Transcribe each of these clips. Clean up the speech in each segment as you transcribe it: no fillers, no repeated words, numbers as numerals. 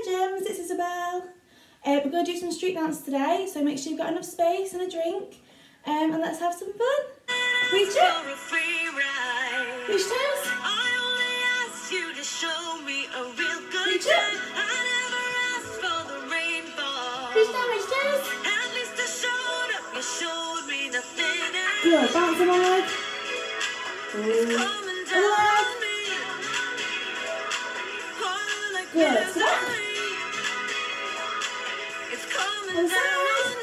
Hi Gems, it's Isabel. We're going to do some street dance today, so make sure you've got enough space and a drink, and let's have some fun. Reach up. Reach toes. Reach up. Reach down, reach toes. Good, bounce on one leg. Other leg. Good, stop. And side.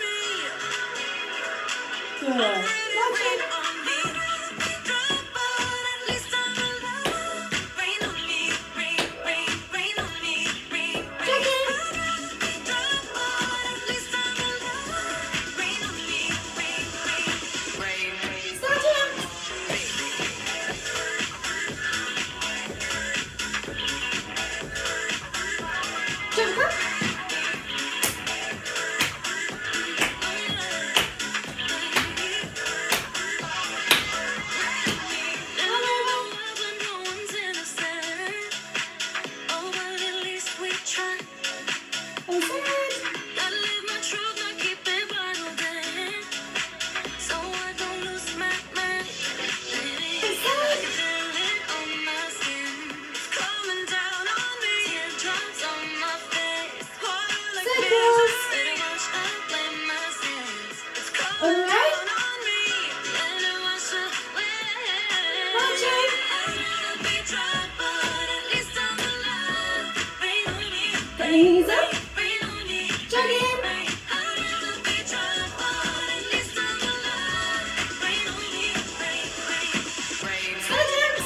Good. Watching. Jump up. Knees up, jog in. Slow jumps.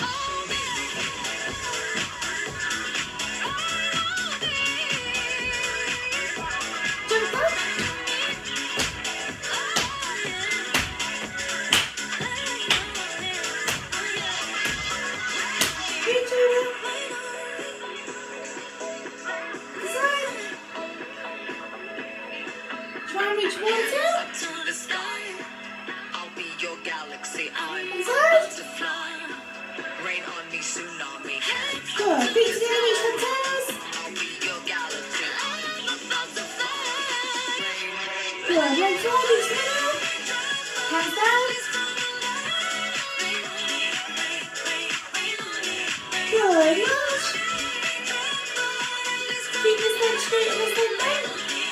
Jump up. Reach over. Try and reach one, two. I'll be your galaxy. I'm Inside. to fly. Rain on me, tsunami. Good. Feet together, reach for toes. I'll be your galaxy. I'm about to fly. Good. Legs wide, reach together. Hands down. Good. March. Keep this leg straight and this leg bent.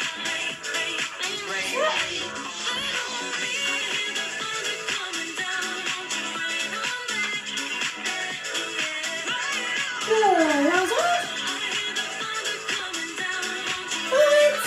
Good, arms wide. Forwards.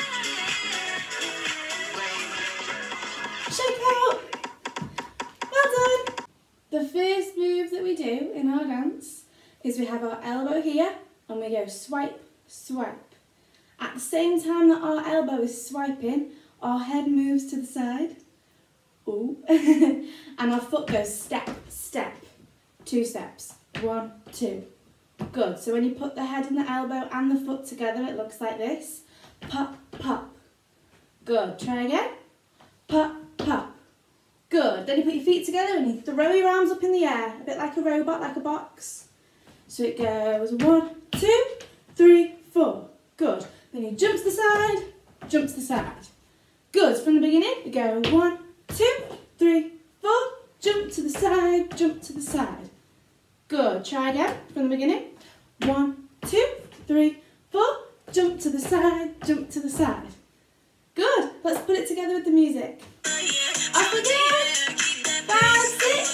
Shake out. Well done. The first move that we do in our dance is we have our elbow here and we go swipe, swipe. At the same time that our elbow is swiping, our head moves to the side. Ooh. And our foot goes step, step. 2 steps. 1, 2. Good. So when you put the head and the elbow and the foot together, it looks like this. Pop, pop. Good. Try again. Pop, pop. Good. Then you put your feet together and you throw your arms up in the air, a bit like a robot, like a box. So it goes 1, 2, 3, 4. Good. Then you jump to the side, jump to the side. Good. From the beginning, we go 1, 2, 3, 4. Jump to the side, jump to the side. Good. Try again from the beginning. 1, 2, 3, 4. Jump to the side, jump to the side. Good. Let's put it together with the music. Up again. 5, 6,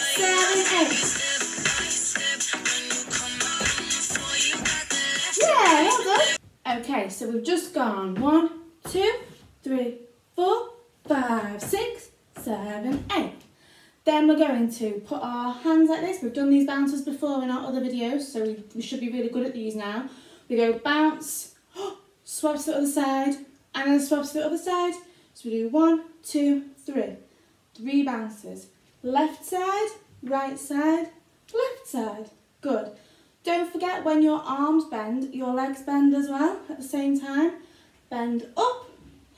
7, 8. Yeah, well done. Okay, so we've just gone 1, 2, 3, 4, 5, 6, 7, 8. Then we're going to put our hands like this. We've done these bounces before in our other videos, so we should be really good at these now. We go bounce, swap to the other side, and then swap to the other side. So we do 1, 2, 3. 3 bounces. Left side, right side, left side. Good. Don't forget when your arms bend, your legs bend as well at the same time. Bend up,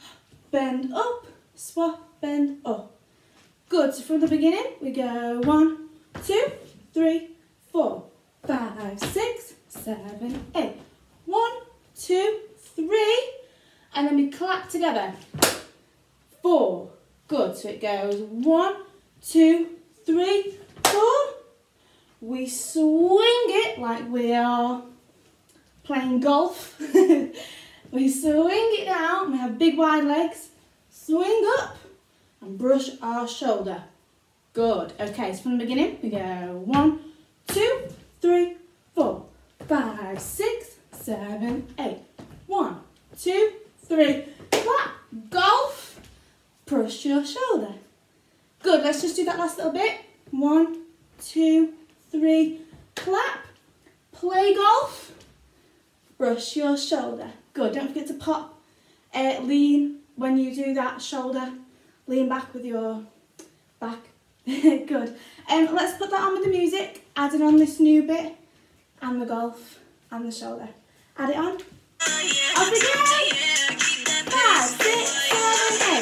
swap, bend up. Good, so from the beginning, we go 1, 2, 3, 4, 5, 6, 7, 8. 1, 2, 3, and then we clap together. 4. Good. So it goes 1, 2, 3, 4. We swing it like we are playing golf. We swing it down. We have big wide legs. Swing up and brush our shoulder. Good. Okay, so from the beginning, we go 1, 2, 3, 4, 5, 6, 7, 8. 1, 2, 3, clap. Golf. Brush your shoulder. Good. Let's just do that last little bit. 1, 2, 3, clap. Play golf. Brush your shoulder. Good. Don't forget to pop, lean when you do that shoulder. Lean back with your back. Good. Let's put that on with the music. Adding on this new bit and the golf and the shoulder. Add it on. Off we go. 5, 6, 7,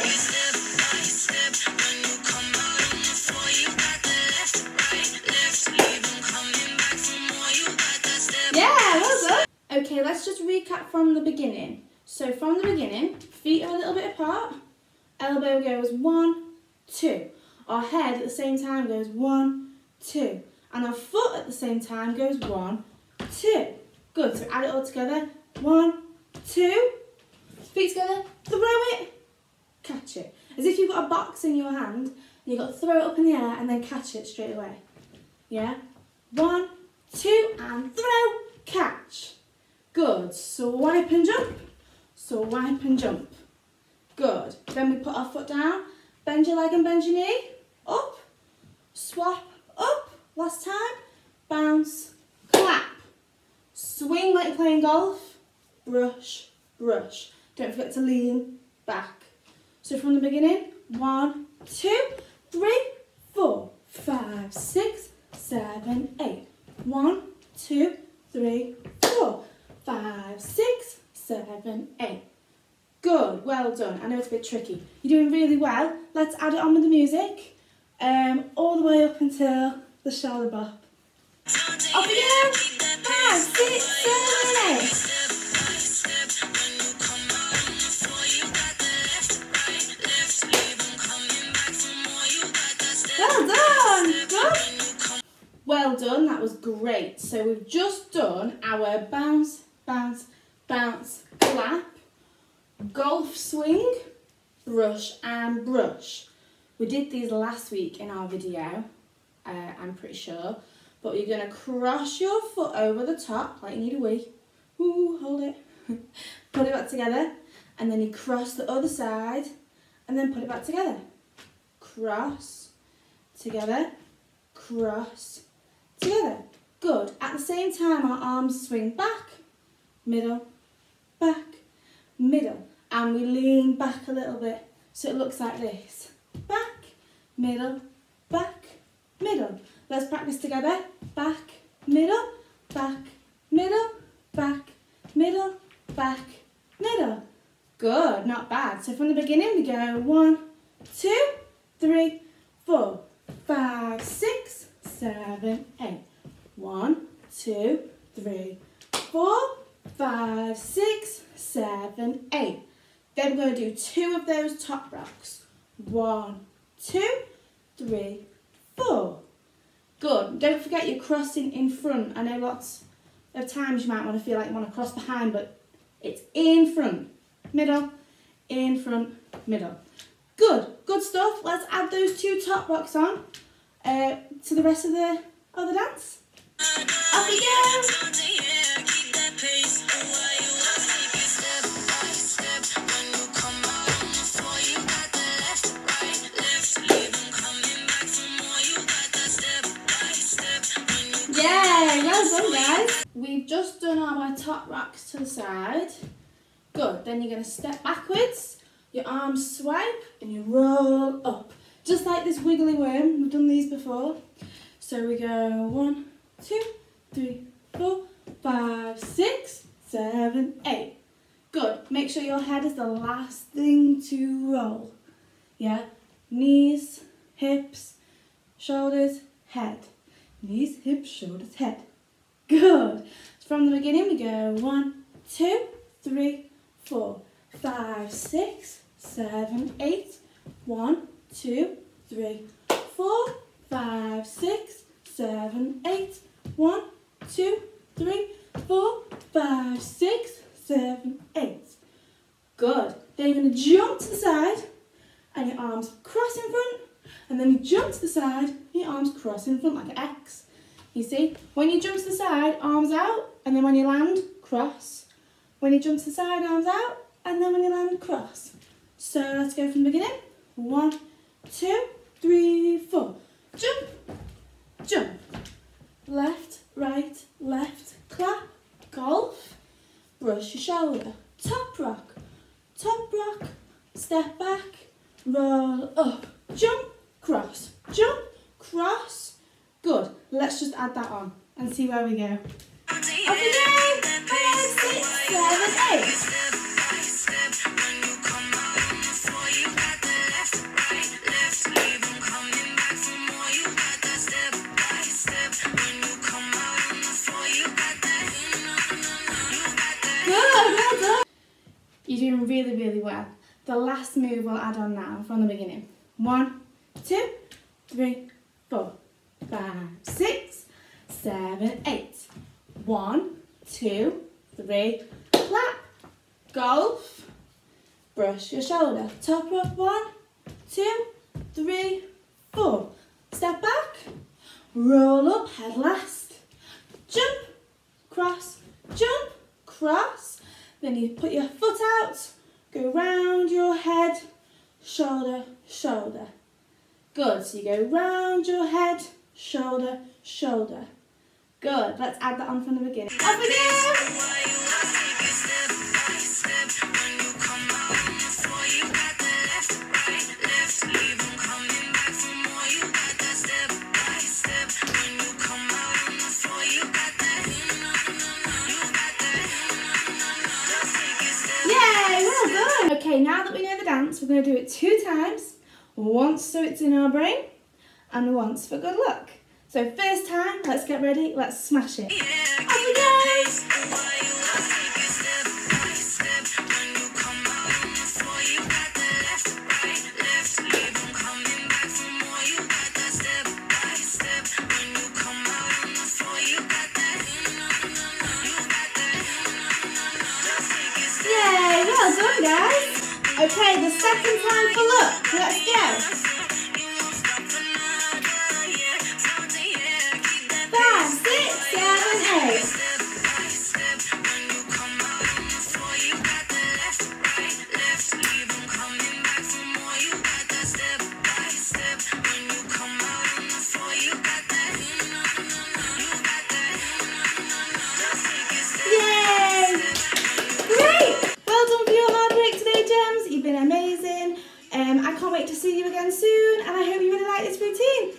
8. Yeah, well done. Okay, let's just recap from the beginning. So from the beginning, feet are a little bit apart. Elbow goes 1, 2. Our head at the same time goes 1, 2. And our foot at the same time goes 1, 2. Good, so add it all together. 1, 2. Feet together, throw it, catch it. As if you've got a box in your hand, and you've got to throw it up in the air and then catch it straight away. Yeah? 1, 2, and throw, catch. Good, swipe and jump. Swipe and jump. Good. Then we put our foot down, bend your leg and bend your knee, up, swap, up, last time, bounce, clap. Swing like you're playing golf, brush, brush. Don't forget to lean back. So from the beginning, 1, 2, 3, 4, 5, 6, 7, 8. 1, 2, 3, 4, 5, 6, 7, 8. Good, well done. I know it's a bit tricky. You're doing really well. Let's add it on with the music. All the way up until the shoulder bop. Off we go. 5, 6, 7, 8. Well done. Good. Well done. That was great. So we've just done our bounce, bounce, bounce, clap, golf swing, brush and brush. We did these last week in our video, I'm pretty sure. But you're going to cross your foot over the top like you need a wee. Ooh, hold it. Put it back together. And then you cross the other side and then put it back together. Cross, together, cross, together. Good. At the same time, our arms swing back, middle, back, middle. And we lean back a little bit so it looks like this. Back, middle, back, middle. Let's practice together. Back, middle, back, middle, back, middle, back, middle. Good, not bad. So from the beginning we go 1, 2, 3, 4, 5, 6, 7, 8. 1, 2, 3, 4, 5, 6, 7, 8. Then we're going to do 2 of those top rocks. 1, 2, 3, 4. Good. Don't forget you're crossing in front. I know lots of times you might want to feel like you want to cross behind, but it's in front, middle, in front, middle. Good. Good stuff. Let's add those 2 top rocks on to the rest of the dance. Off we go. Yeah, well done guys. We've just done our top rocks to the side. Good, then you're going to step backwards, your arms swipe and you roll up. Just like this wiggly worm, we've done these before. So we go 1, 2, 3, 4, 5, 6, 7, 8. Good, make sure your head is the last thing to roll. Yeah, knees, hips, shoulders, head. Knees, hips, shoulders, head. Good. From the beginning we go 1, 2, 3, 4, 5, 6, 7, 8. 1, 2, 3, 4, 5, 6, 7, 8. 1, 2, 3, 4, 5, 6, 7, 8. Good. Then you're going to jump to the side and your arms cross in front, and then you jump to the side and your arms cross in front like an X. You see? When you jump to the side, arms out, and then when you land, cross. When you jump to the side, arms out, and then when you land, cross. So let's go from the beginning. 1, 2, 3, 4. Jump, jump. Left, right, left, clap, golf. Brush your shoulder. Top rock, step back, roll up, jump, cross, cross. Good. Let's just add that on and see where we go. Off we go! 5, 6, 7, 8. You're doing really, really well. The last move we'll add on now from the beginning. 1, 2, 3, 4, 5, 6, 7, 8. 1, 2, 3, clap, golf, brush your shoulder, top rock. 1, 2, 3, 4. Step back, roll up, head last, jump, cross, then you put your foot out, go round your head, shoulder, shoulder. Good, so you go round your head, shoulder, shoulder. Good, let's add that on from the beginning. Up we go! Okay, now that we know the dance, we're going to do it 2 times. Once so it's in our brain, and once for good luck. So first time, let's get ready, let's smash it. Off we go! Yay, well done guys. Okay, the second time for luck. Let's go. 5, 6, 7, 8. Yay! Great! Well done for your hard work today, Gems. You've been amazing. I can't wait to see you again soon, and I hope you really like this routine.